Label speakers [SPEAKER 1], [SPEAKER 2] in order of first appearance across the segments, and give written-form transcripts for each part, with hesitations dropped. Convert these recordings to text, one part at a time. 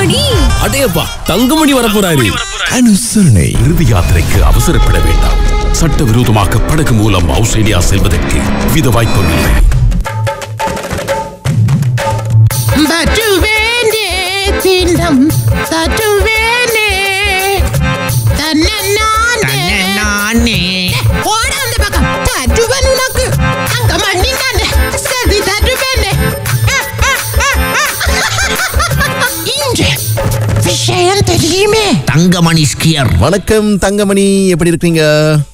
[SPEAKER 1] தங்கமணி.
[SPEAKER 2] அடேப்பா, தங்கமணி வரப்போறாரு.
[SPEAKER 3] அனுசரணை.
[SPEAKER 4] இறுதி யாத்திரைக்கு அவசரப்பட வேண்டாம். சட்டவிரோதமாக படகு மூலம் ஆஸ்திரேலியா செல்வதற்கு வித வாய்ப்பும் இல்லை.
[SPEAKER 3] தங்கமணி ஸ்கியர்.
[SPEAKER 5] வணக்கம் தங்கமணி, எப்படி இருக்கீங்க?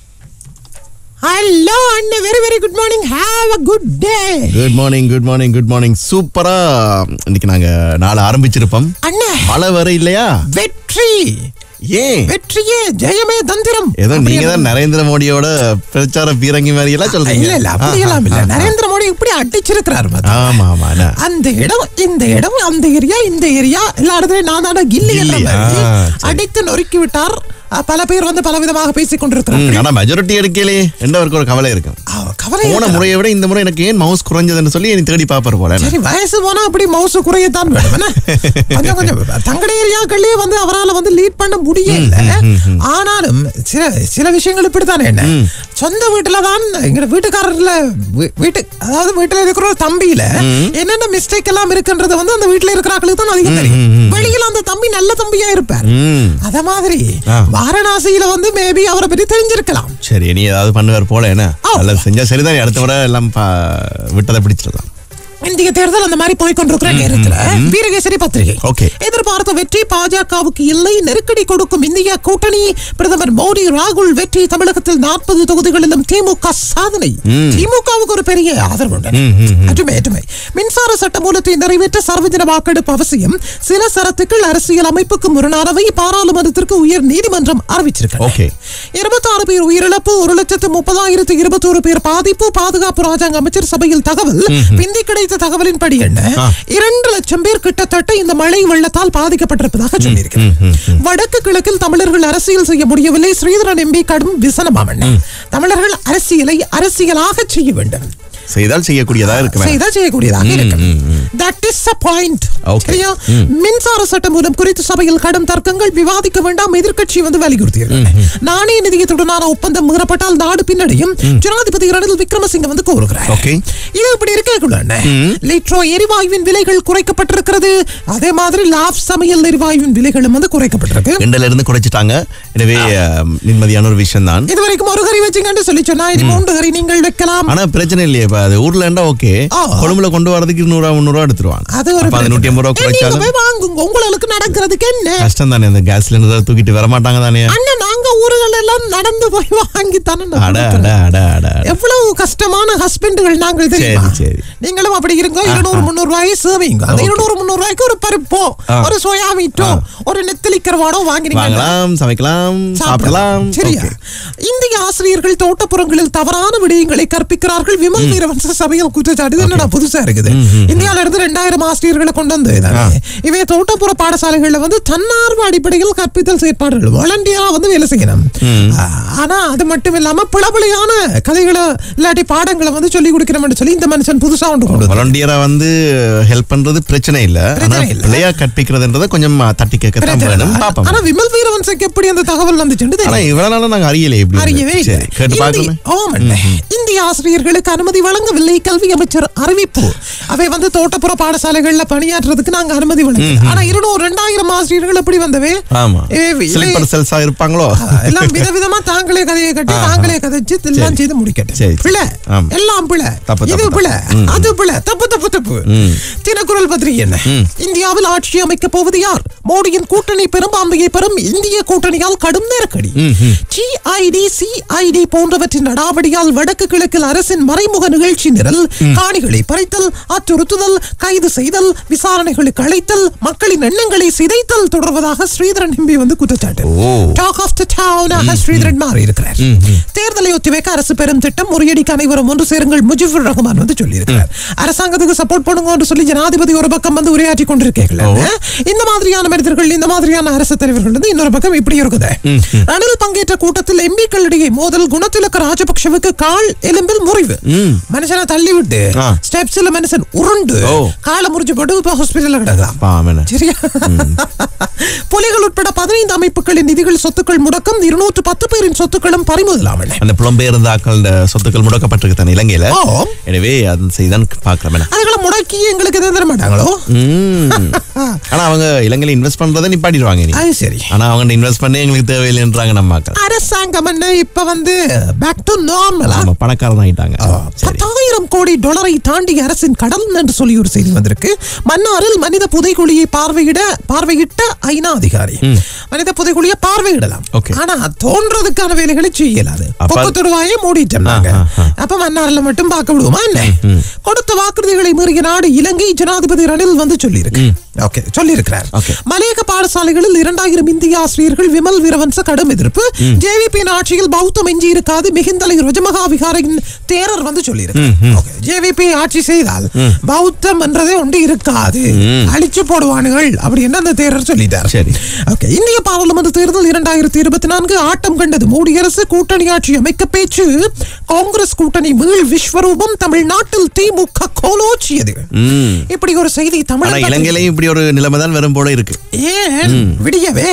[SPEAKER 6] ஹலோ அண்ணே, very very good morning. Have a good day.
[SPEAKER 5] Good morning. சூப்பரா இன்னைக்கு நாங்க நாளை ஆரம்பிச்சிருப்போம்.
[SPEAKER 6] அண்ணே,
[SPEAKER 5] மழை வர இல்லையா?
[SPEAKER 6] வெற்றி.
[SPEAKER 5] ஏன்
[SPEAKER 6] வெற்றியே ஜெயமே தந்திரம்.
[SPEAKER 5] ஏதோ நீங்க தான் நரேந்திர மோடியோட பிரச்சார பீரங்கி மாதிரி எல்லாம் சொல்றீங்க.
[SPEAKER 6] இல்ல அப்படியெல்லாம் இல்ல. நரேந்திர மோடி இப்படி அடிச்சிருக்கிறாரு.
[SPEAKER 5] ஆமா ஆமா.
[SPEAKER 6] அந்த இடம் இந்த இடம், அந்த ஏரியா இந்த ஏரியா, எல்லா இடத்துலயும் நான் தானே கில்லி அடித்து நொறுக்கி விட்டார். பல பேர் வந்து பல விதமாக பேசிக் கொண்டிருக்கிறாங்க.
[SPEAKER 5] ஆனா மெஜாரிட்டி எடுக்கலே என்னவருக்கு ஒரு கவலை இருக்கு. போன முறையை விட இந்த முறை எனக்கு ஏன் மவுஸ் குறைஞ்சதுன்னு சொல்லி நீ தேடி பாப்பாரு போல.
[SPEAKER 6] சரி, வயசு போனா அப்படி மவுஸ் குறையத்தான் வேணும். கொஞ்சம் தங்கட ஏரியாக்கள்லயே வந்து அவரால் வந்து லீட் பண்ண முடியல. ஆனாலும் சில விஷயங்கள் இப்படித்தானே. என்ன சொந்த வீட்டுலதான் எங்க வீட்டுக்காரர்ல அதாவது வீட்டுல இருக்கிற தம்பியில என்னென்ன மிஸ்டேக் எல்லாம் இருக்குன்றது வந்து அந்த வீட்டுல இருக்கிறாங்களுக்கு தான் அதிகம் தெரியும். வெளியில அந்த தம்பி நல்ல தம்பியா இருப்பார். அத மாதிரி வாரணாசியில வந்து மேபி அவரை பற்றி தெரிஞ்சிருக்கலாம்.
[SPEAKER 5] சரி, நீ ஏதாவது பண்ணுவார் போல. என்ன நல்லது செஞ்சா சரிதான். அடுத்த முறை எல்லாம் விட்டதை பிடிச்சிடலாம்.
[SPEAKER 6] இந்திய தேர்தல் அந்த மாதிரி போய்கொண்டிருக்கிற நேரத்தில் வீரகேசரி பத்திரிகை எதிர்பார்த்த வெற்றி பாஜகவுக்கு இல்லை, நெருக்கடி கொடுக்கும் இந்திய கூட்டணி. பிரதமர் மோடி ராகுல் வெற்றி. தமிழகத்தில் 40 தொகுதிகளிலும் திமுக சாதனை. திமுகவுக்கு ஒரு பெரிய ஆதரவு. மின்சார சட்ட மூலத்தை நிறைவேற்ற சர்வஜன வாக்கெடுப்பு அவசியம். சில சரத்துக்கள் அரசியல் அமைப்புக்கு முரணானவை. பாராளுமன்றத்திற்கு உயர் நீதிமன்றம் அறிவிச்சிருக்கிறது. 26 பேர் உயிரிழப்பு, 1,30,021 பேர் பாதிப்பு. பாதுகாப்பு ராஜாங்க அமைச்சர் சபையில் தகவல். பிந்தி கிடைத்த தகவலின்படி என்ன 2 லட்சம் பேர் கிட்டத்தட்ட இந்த மழை வெள்ளத்தால் பாதிக்கப்பட்டிருப்பதாக சொல்லியிருக்கிறார். வடக்கு கிழக்கில் தமிழர்கள் அரசியல் செய்ய முடியவில்லை. ஸ்ரீதரன் எம்பி கடும் விசனமாம். தமிழர்கள் அரசியலை அரசியலாக செய்ய வேண்டும்.
[SPEAKER 5] செய்தால் செய்யக்கூடியதாக
[SPEAKER 6] இருக்கு. That is the point. மின்சார சட்டம் மூலம் குறித்து சபையில் கடும் தர்க்கங்கள். விவாதிக்க வேண்டாம், எதிர்க்கட்சி வந்து வலியுறுத்தியது. நாணய நிதியத்துடனான ஒப்பந்தம் மீறப்பட்டால் நாடு பின்னடையும். ஜனாதிபதி ரணில் விக்ரமசிங்க வந்து கோருகிறார். இது இப்படி இருக்கக்குள்ள லிட்ரோ எரிவாயுவின் விலைகள் குறைக்கப்பட்டிருக்கிறது. அதே மாதிரி லாப் சமையல் எரிவாயுவின் விலைகளும் வந்து குறைக்கப்பட்டிருக்கு.
[SPEAKER 5] இருந்து குறைச்சிட்டாங்க. எனவே நிம்மதியான ஒரு விஷயம் தான்.
[SPEAKER 6] இதுவரைக்கும் ஒரு கறி வச்சுங்கன்னு சொல்லி சொன்னா இது 3 கறி நீங்கள் வைக்கலாம்.
[SPEAKER 5] ஆனா பிரச்சனை இல்லையே. அது ஊர்ல இருந்தா ஓகே, கொழும்புல கொண்டு வரதுக்கு 200-300 எடுத்துருவாங்க.
[SPEAKER 6] அது ஒரு
[SPEAKER 5] 150 குறைச்சாலும்
[SPEAKER 6] உங்களுக்கு நடக்கிறதுக்கு என்ன
[SPEAKER 5] கஷ்டம் தானே. அந்த கேஸ் சிலிண்டர் தூக்கிட்டு வர மாட்டாங்க தானே.
[SPEAKER 6] நாங்க ஊர்கள் எல்லாம் நடந்து போய் வாங்கி தானே. எவ்வளவு கஷ்டமான ஹஸ்பண்டுகள் நாங்கள் தெரியுமா. நீங்களும் அப்படி இருங்க. 200-300 ரூபாய் சேவிங்க. அந்த 200-300 ரூபாய்க்கு ஒரு பருப்போ ஒரு சோயா மீட்டோ ஒரு நெத்திலி கருவாடோ வாங்கினீங்க,
[SPEAKER 5] சமைக்கலாம், சாப்பிடலாம்.
[SPEAKER 6] சரியா? இந்திய ஆசிரியர்கள் தோட்டப்புறங்களில் தவறான விடயங்களை கற்பிக்கிறார்கள். விமல் வீரவன்ச சபையில் குற்றச்சாட்டு. என்னடா புதுசா இருக்குது. இந்தியாவில இருந்து 2000 ஆசிரியர்களை கொண்டு வந்து இவை தோட்டப்புற பாடசாலைகள்ல வந்து தன்னார்வ அடிப்படையில் கற்பித்தல் செயற்பாடுகள் வாலண்டியரா வந்து வேலை செய்யணும். ஆனா அது மட்டும் இல்லாம பிளபலையான கதைகளை இல்லாட்டி பாடங்களை வந்து சொல்லி கொடுக்கணும்னு சொல்லி இந்த மனுஷன் புதுசா ஒன்று வாலண்டியரா
[SPEAKER 5] வந்து ஹெல்ப் பண்றது பிரச்சனை இல்ல. பிள்ளையா கற்பிக்கிறதுன்றத கொஞ்சம் தட்டி கேட்கத்தான் வேணும்.
[SPEAKER 6] ஆனா விமல் வீரவன்சக்கு எப்படி அந்த தகவல் வந்துச்சு?
[SPEAKER 5] இவ்வளவு நாளா நாங்க அறியவே
[SPEAKER 6] இந்திய ஆசிரியர்களுக்கு அனுமதி வழங்கவில்லை. கல்வி அமைச்சர் அறிவிப்பு. அவை வந்து தோட்டப்புற பாடசாலைகள்ல பணியாற்றுறதுக்கு நாங்க அனுமதி வழங்கல. ஆனா 200-2000 ஆசிரியர்கள் எப்படி வந்தவே
[SPEAKER 5] இருப்பாங்களோ
[SPEAKER 6] எல்லாம் விதவிதமா தாங்களே கதையை கட்டி தாங்களே கதைச்சு எல்லாம் செய்து முடிக்கட்டும். பிள்ளை எல்லாம் பிள்ளை, இது பிள்ளை, அது பிள்ளை, தப்பு. தினக்குரல் பத்திரிகை என்ன? இந்தியாவில் ஆட்சி அமைக்க போவது யார்? மோடியின் கூட்டணி பெரும்பான்மையை பெறும் இந்திய கூட்டணியால் கடும் நெருக்கடி. CID போன்றவற்றின் நடவடிக்கையால் வடக்கு கிழக்கில் அரசின் மறைமுக நிகழ்ச்சி நிரல், காணிகளை பறித்தல், அச்சுறுத்துதல், கைது செய்தல், விசாரணைகளுக்கு அழைத்தல், மக்களின் எண்ணங்களை சிதைத்தல் தொடர்வதாக ஸ்ரீதரன் எம்பி வந்து குற்றச்சாட்டு. டாக் ஆஃப் தி மௌனாக ஸ்ரீதரன் மாறி இருக்கிறார். தேர்தலை ஒத்திவைக்க அரசு பெரும் திட்டம், முறியடிக்க அனைவரும் ஒன்று சேருங்கள் முஜிபுர் ரஹ்மான் வந்து சொல்லி இருக்கிறார். அரசாங்கத்துக்கு சப்போர்ட் பண்ணுங்க என்று சொல்லி ஜனாதிபதி ஒரு பக்கம் வந்து உரையாற்றி கொண்டிருக்கீர்கள். இந்த மாதிரியான மனிதர்கள், இந்த மாதிரியான அரசு தலைவர்கள் வந்து இன்னொரு பக்கம் இப்படி இருக்குது. ரணில் பங்கேற்ற கூட்டத்தில் எம்பிக்களிடையே மோதல், குணத்திலக்க ராஜபக்ஷவுக்கு கால் எலும்பில் முறிவு, மனுஷனை தள்ளி விட்டு ஸ்டெப்ஸ்ல மனுஷன் உருண்டு காலை முறிஞ்சு போட்டு இப்ப ஹாஸ்பிட்டல்ல கிடக்கலாம். சரியா? புலிகள் உட்பட 15 அமைப்புகளின் நிதிகள் சொத்துக்கள் முடக்கம், 210 பேரின் சொத்துக்களும் பறிமுதலாம்.
[SPEAKER 5] அந்த புலம்பெயர்ந்தாக்கள் சொத்துக்கள் முடக்கப்பட்டிருக்கு தானே இலங்கையில. எனவே அதன் செய்தான் பாக்குறேன். அதுகளை
[SPEAKER 6] முடக்கி எங்களுக்கு எதுவும் தர மாட்டாங்களோ?
[SPEAKER 5] ஆனா அவங்க இலங்கையில இன்வெஸ்ட் பண்றதை நிப்பாட்டிடுவாங்க.
[SPEAKER 6] சரி,
[SPEAKER 5] ஆனா அவங்க இன்வெஸ்ட் பண்ணி எங்களுக்கு தேவையில்லைன்றாங்க நம்ம மக்கள்.
[SPEAKER 6] அரசாங்கம் இப்ப வந்து பேக் டு நார்மல்,
[SPEAKER 5] பணக்காரன் ஆயிட்டாங்க.
[SPEAKER 6] 10,000 கோடி டாலரை தாண்டி அரசின் கடன் என்று சொல்லி ஒரு செய்தி வந்திருக்கு. மன்னாரில் மனித புதைகுழியை பார்வையிட்ட ஐநா அதிகாரி. மனித புதைகுழியை பார்வையிடலாம், ஆனா தோன்றதுக்கான வேலைகளை செய்யலாது. பக்கத்துடுவாயே மூடிட்டாங்க. அப்ப மன்னாரில் மட்டும் பார்க்க விடுவோமா என்ன? கொடுத்த வாக்குறுதிகளை மீறிய நாடு இலங்கை, ஜனாதிபதி ரணில் வந்து சொல்லியிருக்கிறார். மலையக பாடசாலைகளில் 2000 இந்திய ஆசிரியர்கள் விமல் வீரவன்ச கடும் எதிர்ப்பு. ஜேவிபி ஆட்சியில் பௌத்தம் எஞ்சி இருக்காது, மிகுந்தலை ரஜமகா விகாரின் தேரர் வந்து சொல்லியிருக்கிறார். ஜேவிபி ஆட்சி செய்தால் பௌத்தம் என்றதே ஒன்று இருக்காது, அழிச்சு போடுவானுகள் அப்படின்னு அந்த தேரர் சொல்லிட்டார். இந்திய பாராளுமன்ற தேர்தல் 2024 ஆட்டம் கண்டது. மோடி அரசு கூட்டணி ஆட்சி அமைக்க பேச்சு. காங்கிரஸ் கூட்டணி மீள் விஸ்வரூபம், தமிழ்நாட்டில் திமுக கோலோச்சியது. இப்படி ஒரு செய்தி தமிழ்
[SPEAKER 5] இலங்கையிலையும் இப்படி ஒரு நிலைமை தான் வரும் போல இருக்கு.
[SPEAKER 6] ஏன் விடியவே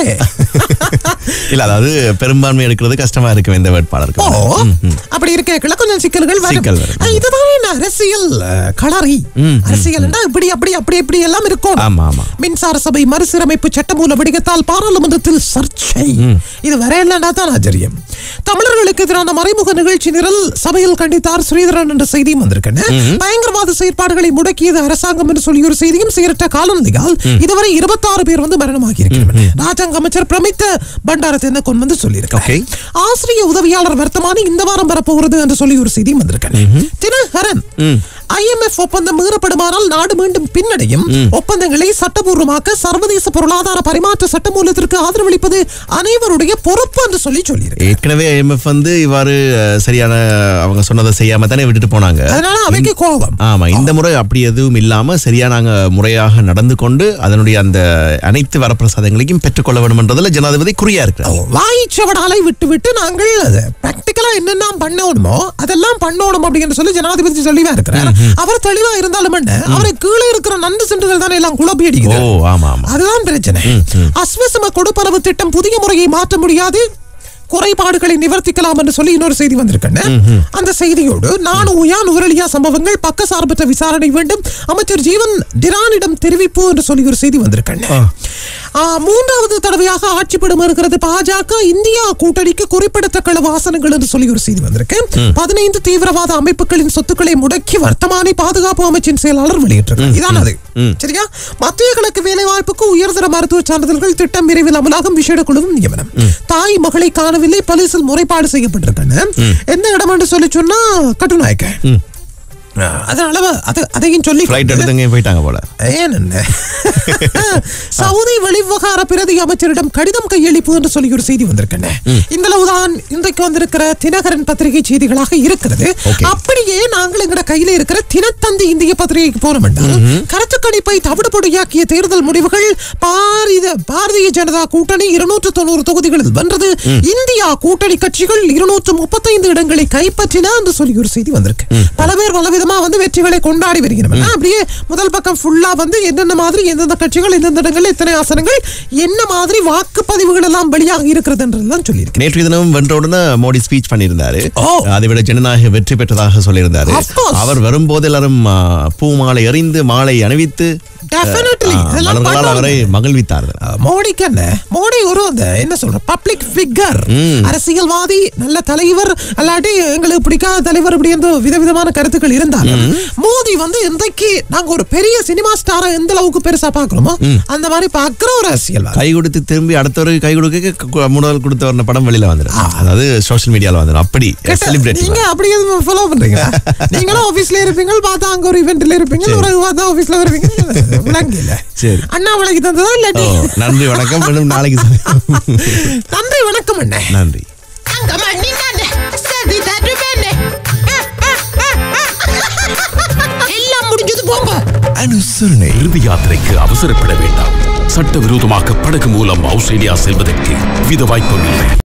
[SPEAKER 5] இல்ல, அதாவது பெரும்பான்மை எடுக்கிறது கஷ்டமா இருக்கு இந்த வேட்பாளருக்கு.
[SPEAKER 6] அப்படி இருக்க கொஞ்சம் சிக்கல்கள் வரும். இதுதான் அரசியல் களரி. அரசியல் இப்படி அப்படி அப்படி இப்படி எல்லாம் இருக்கும். மின்சார சபை மறுசீரமைப்பு சட்டமூல வடிகத்தால் பாராளுமன்றத்தில் சர்ச்சை. இது வரையில்லா தான் ஆச்சரியம். தமிழர்களுக்கு எதிரான மறைமுக நிகழ்ச்சி நிரல் சபையில் கண்டித்தார் ஸ்ரீதரன் என்ற செய்தியும் வந்திருக்கேன். பயங்கரவாத செயற்பாடுகளை முடக்கியது அரசாங்கம் என்று சொல்லி ஒரு செய்தியும் சீரற்ற காலநிலையால் இதுவரை 26 பேர் வந்து மரணமாகி இருக்கிறார்கள். ராஜாங்க அமைச்சர் பிரமித்த பண்டாரத்தை கொண்டு வந்து சொல்லியிருக்காங்க. ஆசிரிய உதவியாளர் வர்த்தமானி இந்த வாரம் வரப்போகிறது என்று சொல்லி ஒரு செய்தியும் வந்திருக்கேன். தினகரன் IMF ஒப்பந்தம் மீறப்படுமானால் நாடு மீண்டும் பின்னடையும். ஒப்பந்தங்களை சட்டபூர்வமாக்க சர்வதேச பொருளாதார பரிமாற்ற சட்டமூலத்திற்கு ஆதரவளிப்பது அனைவருடைய பொறுப்பு என்று சொல்லியிருக்கு.
[SPEAKER 5] ஏற்கனவே IMF வந்து இவ்வாறு சரியான அவங்க சொன்னதை செய்யாம தானே விட்டுட்டு போனாங்க.
[SPEAKER 6] அதனால அவைக்கு கோபம்.
[SPEAKER 5] ஆமா, இந்த முறை அப்படி எதுவும் இல்லாம சரியான முறையாக நடந்து கொண்டு அதனுடைய அந்த அனைத்து வரப்பிரசாதங்களையும் பெற்றுக்கொள்ள வேண்டும் என்றதுல ஜனாதிபதி குறியா இருக்கிறார்.
[SPEAKER 6] வாய்ச்சவடாலை விட்டு விட்டு நாங்கள் பிராக்டிகலா என்னென்ன பண்ணணுமோ அதெல்லாம் பண்ணணும் அப்படின்னு சொல்லி ஜனாதிபதி தெளிவா இருக்கிறார். அவர் தெளிவா இருந்தாலும் அவரை கீழே இருக்கிற நண்டு சென்றுகள் தானே எல்லாம் குழப்பி அடிக்குது. அதுதான் பிரச்சனை. அஸ்வசம கொடுப்பனவு திட்டம் புதிய முறையை மாற்ற முடியாது, குறைபாடுகளை நிவர்த்திக்கலாம் என்று சொல்லி இன்னொரு செய்தி வந்திருக்கேன். அந்த செய்தியோடு நுவரெலியா சம்பவங்கள் பக்கசார்பற்ற விசாரணை வேண்டும், அமைச்சர் ஜீவன் டிரானிடம் தெரிவிப்பு என்று சொல்லி ஒரு செய்தி வந்திருக்கேன். 3வது தடவையாக ஆட்சிப்படம் இருக்கிறது பாஜக. இந்தியா கூட்டணிக்கு குறிப்பிடத்தக்க வாசனங்கள் என்று சொல்லி ஒரு செய்தி வந்திருக்கு. 15 தீவிரவாத அமைப்புகளின் சொத்துக்களை முடக்கி வர்த்தமானி பாதுகாப்பு அமைச்சின் செயலாளர் வெளியிட்டிருக்கிறார். இதான் அது. சரியா? மத்திய கிழக்கு வேலை வாய்ப்புக்கு உயர்தர மருத்துவ சான்றிதழ்கள் திட்டம் விரைவில் அமலாகும், விசேட குழுவும் நியமனம். தாய் மகளை காணவில்லை, போலீசில் முறைப்பாடு செய்யப்பட்டிருக்காங்க. எந்த இடம் என்று சொல்லி சொன்னா கட்டுநாயக்க. அதையும் சொல்லி
[SPEAKER 5] போயிட்டாங்க போல.
[SPEAKER 6] சவுதி வெளிவிவகார பிரதி அமைச்சரிடம் கடிதம் கையளிப்பு என்று சொல்லி ஒரு செய்தி வந்திருக்கேன். இந்தளவுதான் இன்றைக்கு வந்திருக்கிற தினகரன் பத்திரிகை செய்திகளாக இருக்கிறது. அப்படியே நாங்கள் எங்கட கையில இருக்கிற தினத்தந்தி இந்திய பத்திரிகைக்கு போனோம் என்றால் கருத்து கணிப்பை தவிடுபொடியாக்கிய தேர்தல் முடிவுகள் பாரதிய ஜனதா கூட்டணி 290 தொகுதிகளில் வென்றது. இந்தியா கூட்டணி கட்சிகள் 235 இடங்களை கைப்பற்றின என்று சொல்லி ஒரு செய்தி வந்திருக்கு. பல பேர் பலவித வந்து வெற்றிகளை கொண்டாடி வருகிறோம். அப்படியே முதல் பக்கம் ஃபுல்லா வந்து என்னென்ன மாதிரி எந்தெந்த கட்சிகள் எந்தெந்த இடங்கள் எத்தனை ஆசனங்கள் என்ன மாதிரி வாக்குப்பதிவுகள் எல்லாம் வெளியாக இருக்கிறது என்றெல்லாம் சொல்லியிருக்கு.
[SPEAKER 5] நேற்று தினம் வென்றவுடனே மோடி ஸ்பீச் பண்ணியிருந்தாரு. அதை விட ஜனநாயக வெற்றி பெற்றதாக சொல்லியிருந்தாரு. அவர் வரும்போது எல்லாரும் பூ மாலை எறிந்து மாலை அணிவித்து அவரை மகிழ்வித்தார்கள்.
[SPEAKER 6] மோடி ஒரு என்ன சொல்ற பப்ளிக் ஃபிகர், அரசியல்வாதி, நல்ல தலைவர், அல்லாட்டி எங்களுக்கு பிடிக்காத தலைவர், இப்படி எந்த விதவிதமான கருத்துக்கள் இருந்தாலும் மோடி வந்து இன்றைக்கு நாங்க ஒரு பெரிய சினிமா ஸ்டாரை எந்த அளவுக்கு பெருசா பாக்குறோமோ அந்த மாதிரி பாக்குற ஒரு அரசியல்வாதி.
[SPEAKER 5] கை கொடுத்து திரும்பி அடுத்தவருக்கு கை கொடுக்க முதல் கொடுத்த ஒரு படம் வெளியில வந்துடும். அதாவது சோஷியல் மீடியால வந்துடும். அப்படி
[SPEAKER 6] நீங்க அப்படி ஃபாலோ பண்றீங்க. நீங்களும் ஆபீஸ்ல இருப்பீங்க, பார்த்தா அங்க ஒரு இவெண்ட்ல இருப்பீங்க, ஒரு பார்த்தா ஆபீஸ்ல வருவீங்க. விளங்கல.
[SPEAKER 5] சரி.
[SPEAKER 6] அண்ணா விளக்கி தந்ததோ இல்லாட்டி?
[SPEAKER 5] நன்றி வணக்கம். மீண்டும் நாளைக்கு
[SPEAKER 6] நன்றி வணக்கம் அண்ணே.
[SPEAKER 5] நன்றி.
[SPEAKER 6] எல்லாம் முடிஞ்சது போங்க.
[SPEAKER 3] அனுசரணை.
[SPEAKER 4] இறுதி யாத்திரைக்கு அவசரப்பட வேண்டாம். சட்டவிரோதமாக படகு மூலம் ஆஸ்திரேலியா செல்வதற்கு வித வாய்ப்பும் இல்லை.